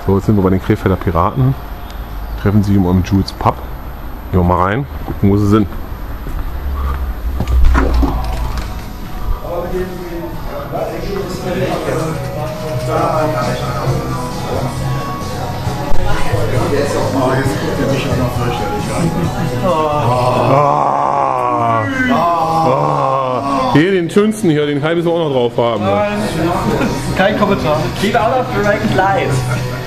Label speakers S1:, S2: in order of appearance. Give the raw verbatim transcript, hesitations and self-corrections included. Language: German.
S1: So, jetzt sind wir bei den Krefelder Piraten. Treffen sie im Jules Pub. Gehen wir mal rein, gucken, wo sie sind.
S2: Oh, jetzt guckt er mich auch noch fürchterlich an.
S1: Oh. Oh. Oh. Hier, den schönsten hier, den halbes wir auch noch drauf haben.
S3: Kein Kommentar. Keep out of direct light.